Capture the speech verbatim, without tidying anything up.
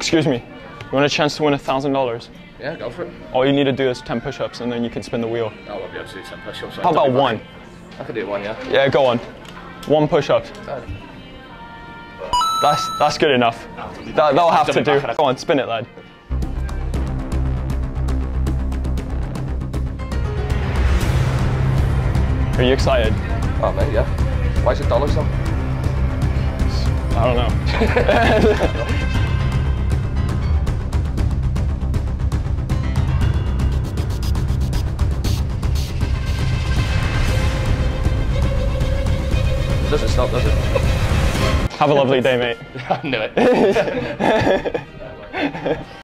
Excuse me. You want a chance to win a thousand dollars? Yeah, go for it. All you need to do is ten push-ups, and then you can spin the wheel. I won't be able to do ten push-ups. How about one? I could do one, yeah. Yeah, go on. One push-up. Uh, That's that's good enough. That, that'll have to do. Go on, spin it, lad. Are you excited? Oh, mate, yeah. Why is it dollars though? I don't know. It doesn't stop, does it? Have a lovely day, mate. I knew it.